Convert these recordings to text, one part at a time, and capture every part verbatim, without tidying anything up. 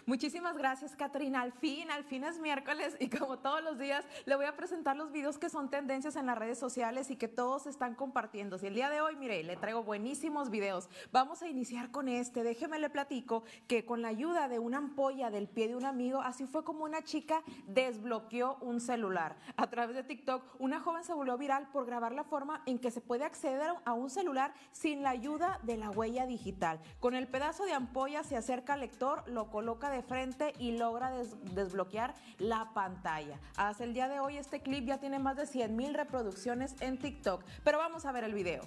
Muchísimas gracias, Catrina. Al fin, al fin es miércoles y como todos los días le voy a presentar los videos que son tendencias en las redes sociales y que todos están compartiendo. Y el día de hoy, mire, le traigo buenísimos videos. Vamos a iniciar con este. Déjeme le platico que con la ayuda de una ampolla del pie de un amigo, así fue como una chica desbloqueó un celular. A través de TikTok, una joven se volvió viral por grabar la forma en que se puede acceder a un celular sin la ayuda de la huella digital. Con el pedazo de ampolla se acerca al lector, lo coloca de frente y logra des desbloquear la pantalla. Hasta el día de hoy este clip ya tiene más de cien mil reproducciones en TikTok, pero vamos a ver el video.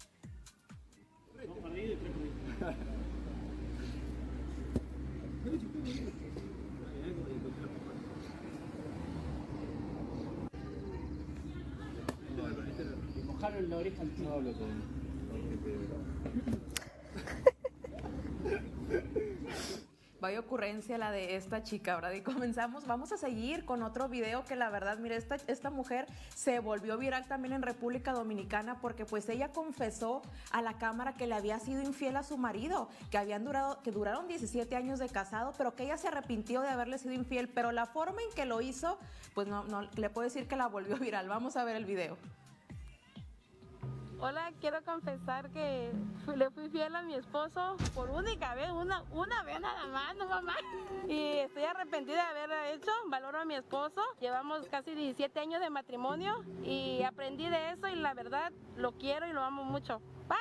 Mojarlo en la oreja al tío. Vaya ocurrencia la de esta chica, ¿verdad? Y comenzamos, vamos a seguir con otro video que la verdad, mire, esta, esta mujer se volvió viral también en República Dominicana porque pues ella confesó a la cámara que le había sido infiel a su marido, que habían durado, que duraron diecisiete años de casado, pero que ella se arrepintió de haberle sido infiel, pero la forma en que lo hizo, pues no, no le puedo decir que la volvió viral. Vamos a ver el video. Hola, quiero confesar que fui- le fui fiel a mi esposo por única vez, una, una vez nada más, no mamá. Y estoy arrepentida de haberlo hecho, valoro a mi esposo. Llevamos casi diecisiete años de matrimonio y aprendí de eso y la verdad lo quiero y lo amo mucho. Bye.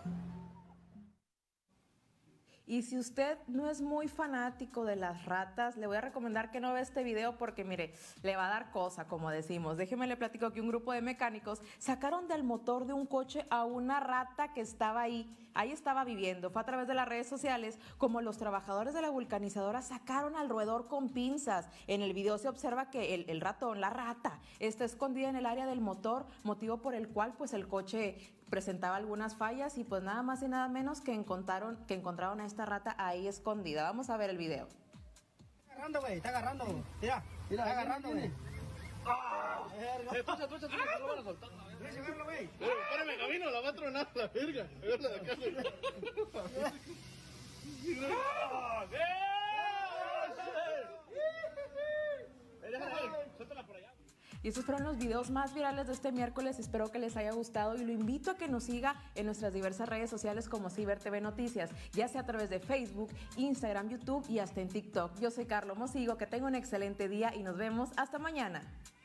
Y si usted no es muy fanático de las ratas, le voy a recomendar que no vea este video porque, mire, le va a dar cosa, como decimos. Déjeme le platico que un grupo de mecánicos sacaron del motor de un coche a una rata que estaba ahí. Ahí estaba viviendo. Fue a través de las redes sociales como los trabajadores de la vulcanizadora sacaron al roedor con pinzas. En el video se observa que el, el ratón, la rata, está escondida en el área del motor, motivo por el cual pues el coche presentaba algunas fallas y pues nada más y nada menos que encontraron, que encontraron a esta rata ahí escondida. Vamos a ver el video. Está agarrando, güey, está agarrando. Mira, mira, está agarrando, güey. ¡Ah! Escucha, escucha, escucha, no lo van a soltar. Déjame llevarlo, güey. Pero espérame, camino, la va a tronar la verga. Verla de acá, güey. ¡Ah! Suéltala por allá. Y estos fueron los videos más virales de este miércoles. Espero que les haya gustado y lo invito a que nos siga en nuestras diversas redes sociales como Ciber T V Noticias, ya sea a través de Facebook, Instagram, YouTube y hasta en TikTok. Yo soy Carlo Mosigo, que tenga un excelente día y nos vemos hasta mañana.